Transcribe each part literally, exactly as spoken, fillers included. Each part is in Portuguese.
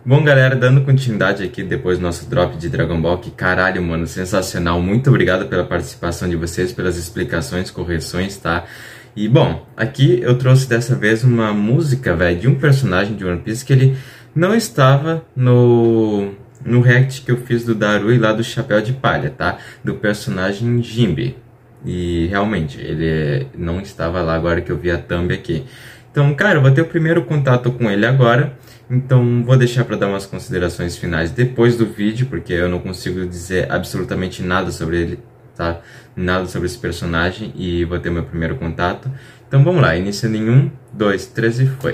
Bom, galera, dando continuidade aqui depois do nosso drop de Dragon Ball, que caralho, mano, sensacional. Muito obrigado pela participação de vocês, pelas explicações, correções, tá? E, bom, aqui eu trouxe dessa vez uma música, velho, de um personagem de One Piece que ele não estava no, no react que eu fiz do Darui lá do Chapéu de Palha, tá? Do personagem Jinbe. E, realmente, ele não estava lá agora que eu vi a thumb aqui. Então, cara, eu vou ter o primeiro contato com ele agora. Então, vou deixar para dar umas considerações finais depois do vídeo, porque eu não consigo dizer absolutamente nada sobre ele, tá? Nada sobre esse personagem, e vou ter meu primeiro contato. Então, vamos lá. Iniciando em um, dois, três e foi.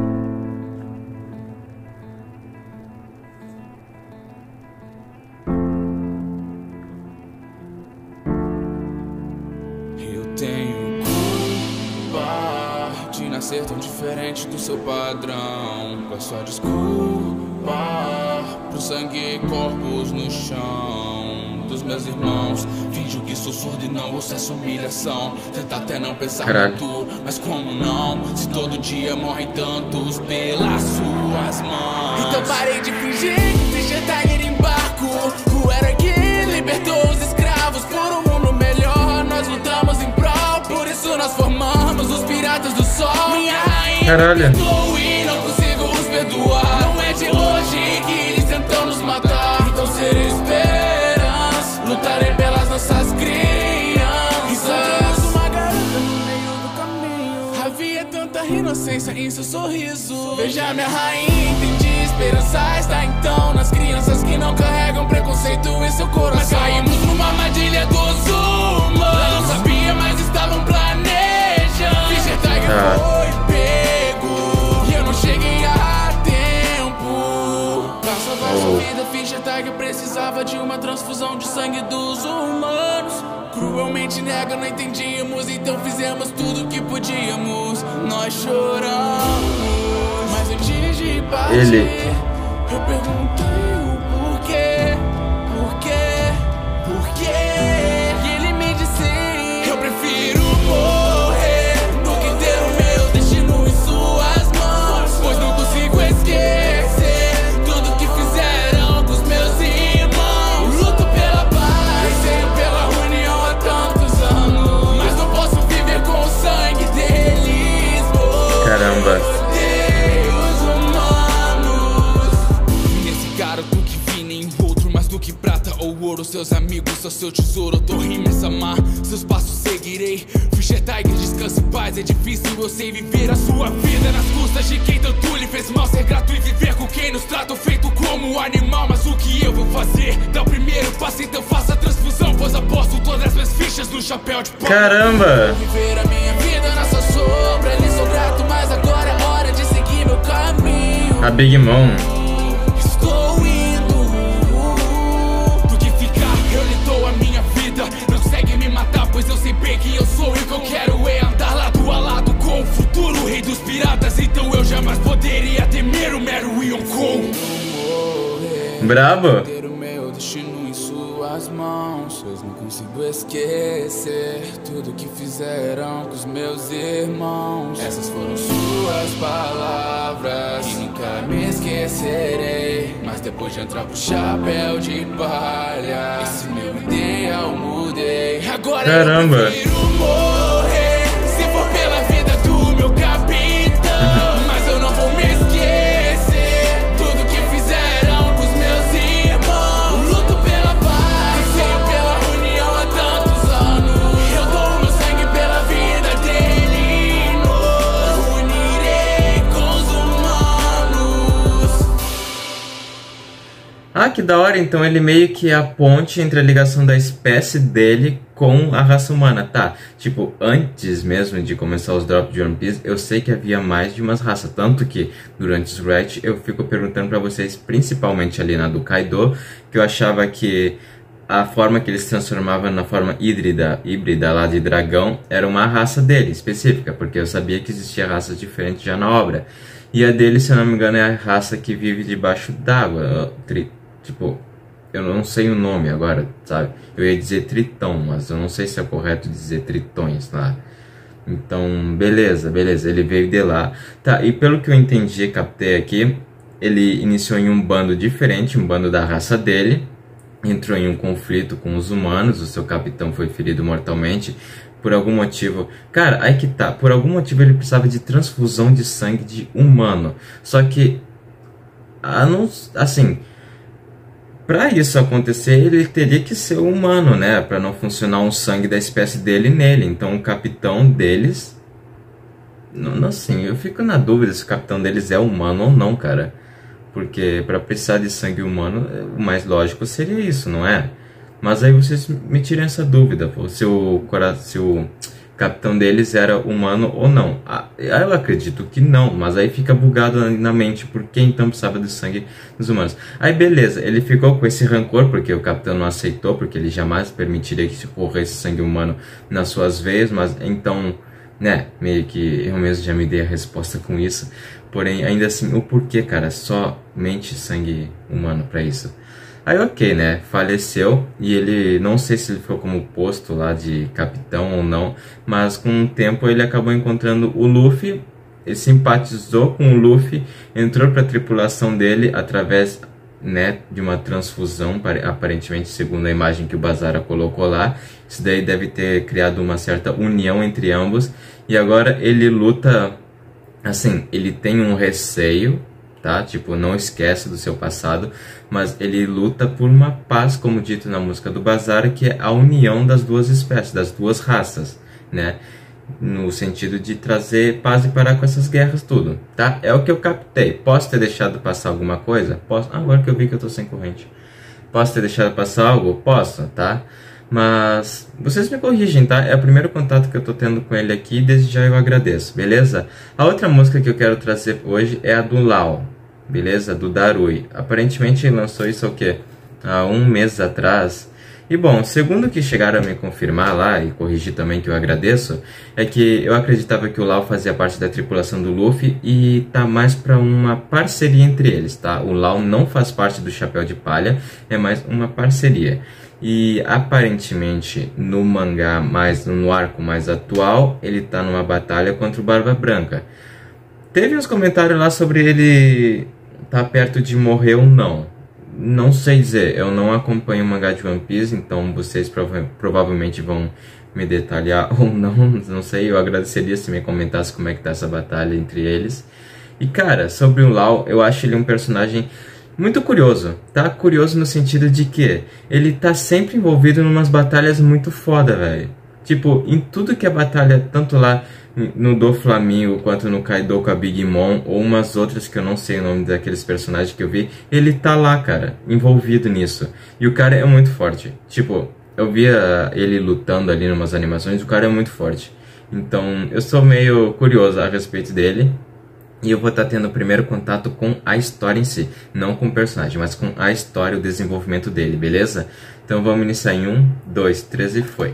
Ser tão diferente do seu padrão. Qual é sua desculpa pro sangue e corpos no chão dos meus irmãos? Finjo que sou surdo e não ouço essa humilhação. Tenta até não pensar muito, mas como não? Se todo dia morrem tantos pelas suas mãos. Então parei de fingir, fingir Tiger em barco. O herói que libertou os escravos por um mundo melhor. Nós lutamos em prol, por isso nós formamos os piratas do sol. Minha rainha Caralho. me perdoou e não consigo os perdoar. Não é de hoje que eles tentam nos matar. Então ser esperança, lutarei pelas nossas crianças. Encontramos uma garota no meio do caminho. Havia tanta inocência em seu sorriso. Veja minha rainha, entendi. Esperança está então nas crianças que não carregam preconceito em seu coração. Mas caímos numa armadilha dos humanos. Não sabia, mas estavam planejando. Fischer Tiger foi pego e eu não cheguei a tempo. Pra salvar sua vida, Fischer Tiger precisava de uma transfusão de sangue dos humanos. Cruelmente nega, não entendíamos, então fizemos tudo o que podíamos. Nós choramos, mas antes de partir, Ele... eu perguntei o porquê, porquê, porquê. E ele me disse: eu prefiro morrer do que ter o meu destino em suas mãos. Pois não consigo esquecer tudo que fizeram com os meus irmãos. Luto pela paz, receio pela união há tantos anos, mas não posso viver com o sangue deles. Oh, Caramba. Deus humanos. Nesse garoto que vi nem outro, mais do que prata ou ouro. Seus amigos são seu tesouro, tô rima amar, seus passos seguirei. Fischer Tiger, descanse em paz. É difícil, eu sei, viver a sua vida nas custas de quem tanto lhe fez mal. Ser grato e viver com quem nos trata feito como um animal. Mas o que eu vou fazer? Dá o primeiro passo, então faça a transfusão, pois aposto todas as minhas fichas no chapéu de pau. Caramba! Viver a minha vida na sua sombra. Lhe sou grato, mas agora é hora de seguir meu caminho. A Big Mom. Estou indo. Do que ficar, eu lhe dou a minha vida. Não consegue me matar, pois eu sei bem quem eu sou. E o que eu quero é andar lado a lado com o futuro rei dos piratas. Então eu jamais poderia temer o mero Yonkou. Brabo. Ter o meu destino em suas mãos, pois não consigo esquecer tudo que fizeram com os meus irmãos. Essas foram suas palavras e nunca me esquecerei. Mas depois de entrar pro chapéu de palha, esse meu ideal mudei. Agora Caramba. eu prefiro morrer, se for pela vida do meu capitão. Mas eu não vou me esquecer tudo que fizeram com os meus irmãos. Luto pela paz, receio pela união há tantos anos. Eu dou o meu sangue pela vida dele. Nos unirei com os humanos. Ah, que da hora. Então ele meio que é a ponte entre a ligação da espécie dele com a raça humana, tá? Tipo, antes mesmo de começar os drops de One Piece, eu sei que havia mais de umas raças. Tanto que, durante os reacts, eu fico perguntando pra vocês, principalmente ali na do Kaido, que eu achava que a forma que ele se transformava na forma híbrida, híbrida lá de dragão, era uma raça dele, específica, porque eu sabia que existia raças diferentes já na obra. E a dele, se eu não me engano, é a raça que vive debaixo d'água, tipo... Eu não sei o nome agora, sabe? Eu ia dizer tritão, mas eu não sei se é correto dizer tritões lá. Então, beleza, beleza. Ele veio de lá. Tá, e pelo que eu entendi, captei aqui, ele iniciou em um bando diferente, um bando da raça dele, entrou em um conflito com os humanos, o seu capitão foi ferido mortalmente, por algum motivo, cara, aí que tá, por algum motivo ele precisava de transfusão de sangue de humano, só que, assim, para isso acontecer, ele teria que ser humano, né, para não funcionar um sangue da espécie dele nele, então o capitão deles, não, assim, eu fico na dúvida se o capitão deles é humano ou não, cara, porque para precisar de sangue humano, o mais lógico seria isso, não é? Mas aí vocês me tiram essa dúvida, pô, se, o, se o capitão deles era humano ou não. Ah, eu acredito que não, mas aí fica bugado na mente, por que então precisava de sangue dos humanos? Aí beleza, ele ficou com esse rancor, porque o capitão não aceitou, porque ele jamais permitiria que se corresse sangue humano nas suas veias, mas então, né, meio que eu mesmo já me dei a resposta com isso. Porém, ainda assim, o porquê, cara, somente sangue humano pra isso? Aí ok, né, faleceu e ele, não sei se ele ficou como posto lá de capitão ou não, mas com o tempo ele acabou encontrando o Luffy, ele simpatizou com o Luffy, entrou para a tripulação dele através, né, de uma transfusão, aparentemente segundo a imagem que o Bazara colocou lá. Isso daí deve ter criado uma certa união entre ambos e agora ele luta, assim, ele tem um receio, tá? Tipo, não esquece do seu passado, mas ele luta por uma paz, como dito na música do Bazara, que é a união das duas espécies, das duas raças, né? No sentido de trazer paz e parar com essas guerras, tudo, tá? É o que eu captei. Posso ter deixado passar alguma coisa? Posso. Agora que eu vi que eu tô sem corrente. Posso ter deixado passar algo? Posso, tá? Mas vocês me corrigem, tá? É o primeiro contato que eu tô tendo com ele aqui, desde já eu agradeço, beleza? A outra música que eu quero trazer hoje é a do Lau, beleza? Do Darui. Aparentemente ele lançou isso o quê? Há um mês atrás. E bom, segundo que chegaram a me confirmar lá, e corrigir também que eu agradeço, é que eu acreditava que o Lau fazia parte da tripulação do Luffy e tá mais pra uma parceria entre eles, tá? O Lau não faz parte do Chapéu de Palha, é mais uma parceria. E aparentemente no mangá, mais no arco mais atual, ele tá numa batalha contra o Barba Branca. Teve uns comentários lá sobre ele tá perto de morrer ou não. Não sei dizer, eu não acompanho o mangá de One Piece, então vocês prova provavelmente vão me detalhar ou não, não sei. Eu agradeceria se me comentasse como é que tá essa batalha entre eles. E cara, sobre o Lau, eu acho ele um personagem muito curioso, tá? Curioso no sentido de que ele tá sempre envolvido em umas batalhas muito foda, velho. Tipo, em tudo que é batalha, tanto lá no do Flamingo quanto no Kaido com a Big Mom, ou umas outras que eu não sei o nome daqueles personagens que eu vi, ele tá lá, cara, envolvido nisso. E o cara é muito forte. Tipo, eu via ele lutando ali em umas animações, o cara é muito forte. Então, eu sou meio curioso a respeito dele. E eu vou estar tendo o primeiro contato com a história em si. Não com o personagem, mas com a história, o desenvolvimento dele, beleza? Então vamos iniciar em um, dois, três e foi.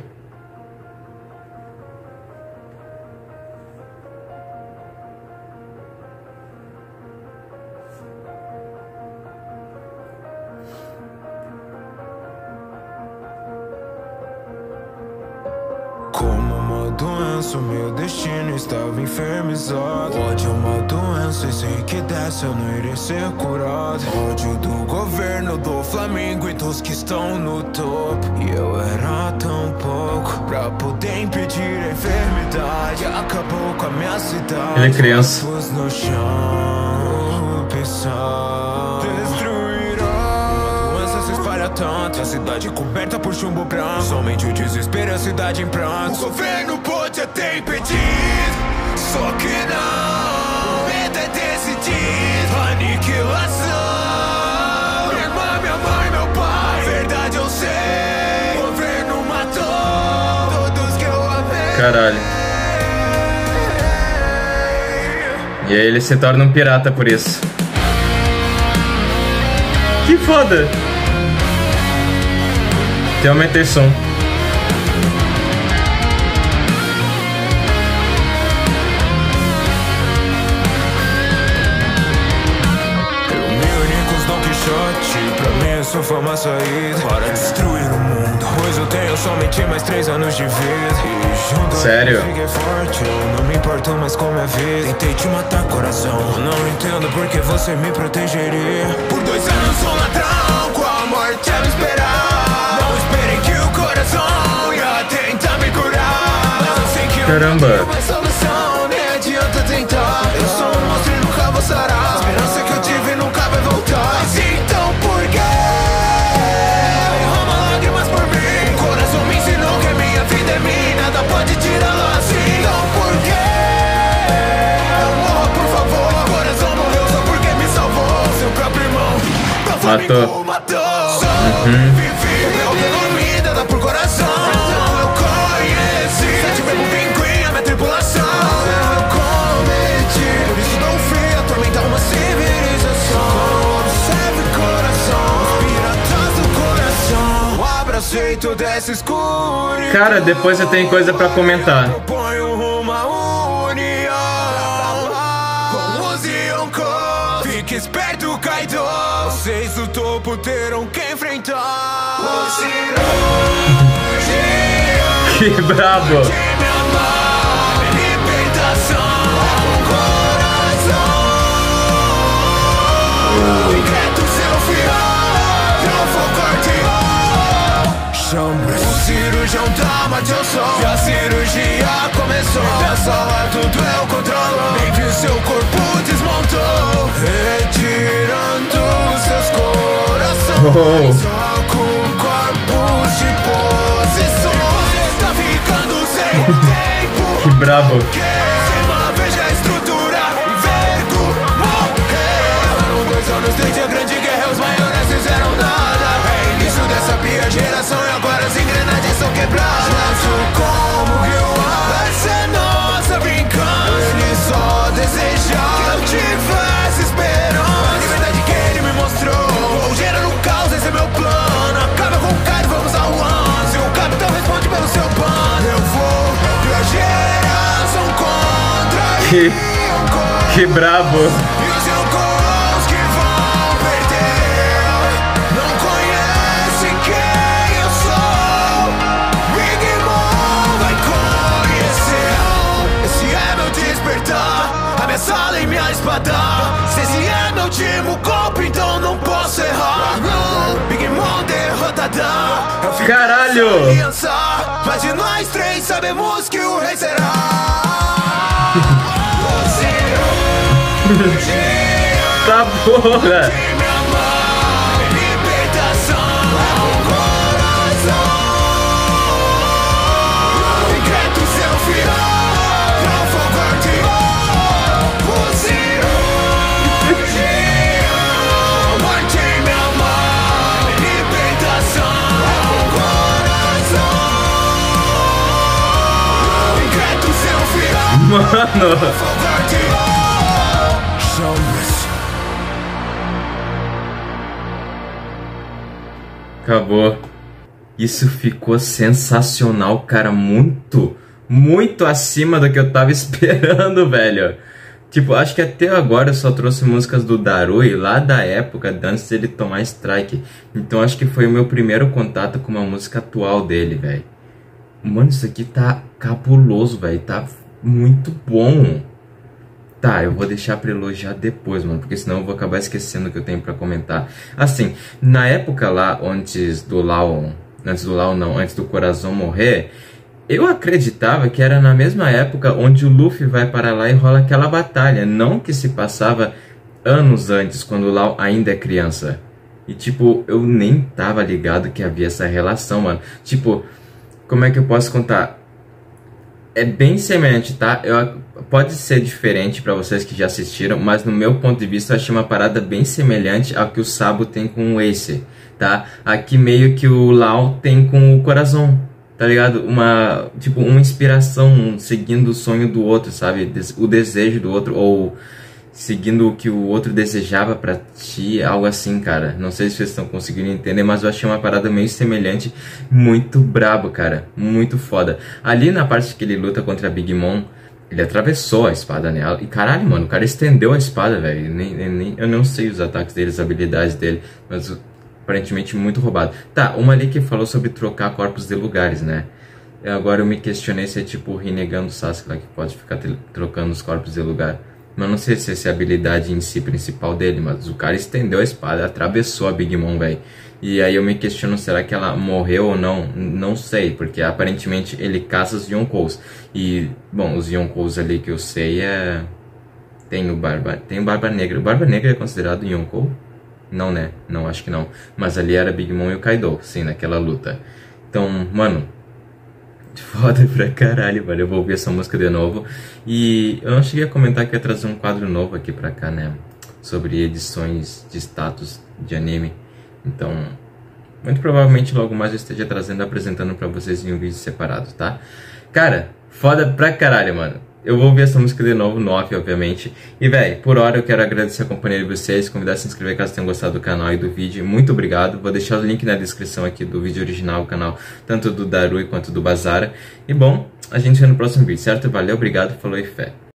doença, meu destino estava enfermizado. Ódio é uma doença e sei que dessa eu não iria ser curado. Ódio do governo do Flamengo e dos que estão no topo. E eu era tão pouco pra poder impedir a enfermidade. Acabou com a minha cidade. Ele é criança. No chão, pensar, tanto. A cidade coberta por chumbo branco. Somente o desespero, a cidade em pranto. O governo pode até impedir, só que não. O medo é decidir. Aniquilação. Minha irmã, minha mãe, meu pai. Verdade eu sei. O governo matou todos que eu amei. Caralho. E aí ele se torna um pirata por isso. Que foda! Tem aumentar o som. Eu me uni com os Don Quixote pra me conheço fama saída para destruir o mundo, pois eu tenho somente mais três anos de vida. E junto Sério? eu fiquei forte, eu não me importo mais com minha vida. Tentei te matar, coração, eu não entendo porque você me protegeria. Por dois anos sou ladrão, com a morte a me esperar. Não esperem que o coração ia tentar me curar, mas eu sei que eu Caramba. não tenho mais solução, nem adianta tentar. Eu sou um monstro e nunca vou sarar. A esperança que eu tive nunca vai voltar. Mas então por quê? Derrama lágrimas por mim. O coração me ensinou que a minha vida é minha, nada pode tirá-lo assim. Então por quê? Morra, por favor. O coração morreu só porque me salvou. Seu próprio irmão Matou. matou. Só vivi o meu dormida, dá por coração. Então eu conheci sete bebo pinguim, a minha tripulação. Eu cometi, por isso dou fim, atormentar uma civilização. Observe coração, os piratas do coração. Abracei toda essa escuridão. Cara, depois eu tenho coisa pra comentar. Proponho rumo à união com os Yonkou. Fique esperto, Kaido. Vocês do topo terão que enfrentar o cirurgião. Que brabo. De me amar, libertação, um coração. Increto seu fiel, não for corte. Chambres, o cirurgião da morte eu sou. E a cirurgia começou. Na sala tudo eu controlo. Nem que o seu corpo desmontou, retirando seus corações. Oh. Só com corpos de posições. Tá ficando sem tempo. Que brabo. Cima, veja a estrutura e vergo morrer. Passaram dois anos desde a grande guerra, os maiores fizeram nada. É início dessa pior geração e agora as engrenagens são quebradas. Mas como que eu amo? Essa é nossa vingança. Ele só desejava que eu tivesse esperança. A liberdade que ele me mostrou. Vou gerar um caos, esse é meu plano. Acaba com o cara e vamos ao lance. O capitão responde pelo seu plano. Eu vou pra geração contra Que, Yonkou. que brabo. E os Yonkous que vão perder não conhecem quem eu sou. Big Mom vai conhecer. Esse é meu despertar, a minha sala e minha espada. Se esse é meu último golpe, então não posso errar. Big Mom derrotada. Eu fico Caralho. nessa aliança, mas de nós três sabemos que o rei será. Tá porra. Mano. Acabou. Isso ficou sensacional, cara. Muito, muito acima do que eu tava esperando, velho. Tipo, acho que até agora eu só trouxe músicas do Darui lá da época, antes dele tomar strike. Então acho que foi o meu primeiro contato com uma música atual dele, velho. Mano, isso aqui tá cabuloso, velho. Tá muito bom. Tá, eu vou deixar pra elogiar depois, mano, porque senão eu vou acabar esquecendo o que eu tenho pra comentar. Assim, na época lá, antes do Law... Antes do Law não, antes do Corazon morrer, eu acreditava que era na mesma época onde o Luffy vai para lá e rola aquela batalha. Não que se passava anos antes, quando o Law ainda é criança. E tipo, eu nem tava ligado que havia essa relação, mano. Tipo, como é que eu posso contar? É bem semelhante, tá? Eu, pode ser diferente pra vocês que já assistiram, mas no meu ponto de vista eu achei uma parada bem semelhante ao que o Sabo tem com o Ace, tá? Aqui meio que o Law tem com o Corazon, tá ligado? Uma, tipo, uma inspiração seguindo o sonho do outro, sabe? O desejo do outro, ou seguindo o que o outro desejava pra ti, algo assim, cara. Não sei se vocês estão conseguindo entender, mas eu achei uma parada meio semelhante, muito brabo, cara. Muito foda. Ali na parte que ele luta contra a Big Mom, ele atravessou a espada nela. E caralho, mano, o cara estendeu a espada, velho. Nem, nem, eu não sei os ataques dele, as habilidades dele, mas o aparentemente muito roubado. Tá, uma ali que falou sobre trocar corpos de lugares, né? Agora eu me questionei se é tipo o renegando Sasuke lá que pode ficar trocando os corpos de lugar. Mas não sei se essa é a habilidade em si principal dele, mas o cara estendeu a espada, atravessou a Big Mom, velho. E aí eu me questiono, será que ela morreu ou não? Não sei, porque aparentemente ele caça os Yonkous. E, bom, os Yonkous ali que eu sei é... Tem o Barba, tem o Barba Negra. O Barba Negra é considerado Yonkou? Não, né? Não, acho que não. Mas ali era Big Mom e o Kaido, sim, naquela luta. Então, mano... Foda pra caralho, velho. Eu vou ouvir essa música de novo. E eu não cheguei a comentar que ia trazer um quadro novo aqui pra cá, né? Sobre edições de status de anime. Então, muito provavelmente logo mais eu esteja trazendo, apresentando pra vocês em um vídeo separado, tá? Cara, foda pra caralho, mano. Eu vou ouvir essa música de novo, no off, obviamente. E, velho, por hora eu quero agradecer a companhia de vocês, convidar a se inscrever caso tenham gostado do canal e do vídeo. Muito obrigado. Vou deixar o link na descrição aqui do vídeo original, o canal, tanto do Darui quanto do Bazara. E, bom, a gente vê no próximo vídeo, certo? Valeu, obrigado, falou e fé.